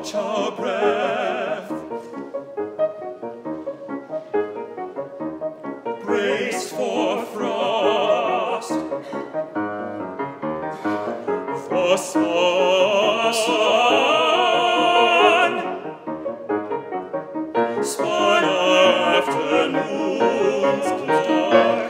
watch our breath, braced for frost, for sun, spy our afternoon's clock.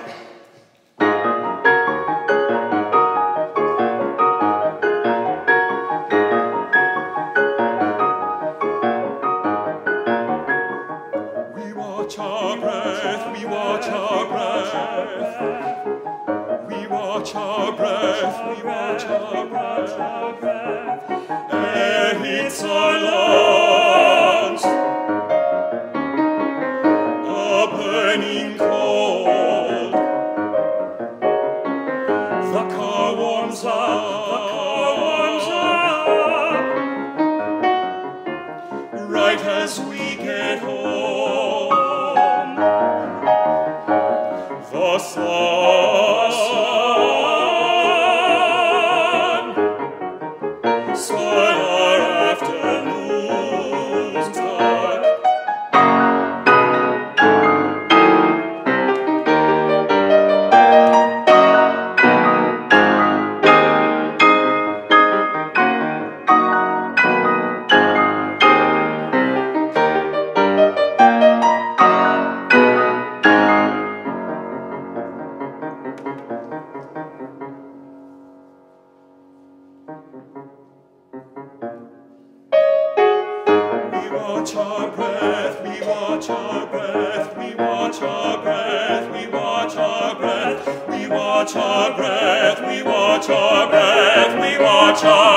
We watch our breath, we watch our breath. We watch our breath, we watch our breath. Air hits our lungs, a burning cold. The car warms up, right as we get home. The sun, spy our afternoon's dark. We watch our breath, we watch our breath, we watch our breath, we watch our breath, we watch our breath, we watch our breath, we watch our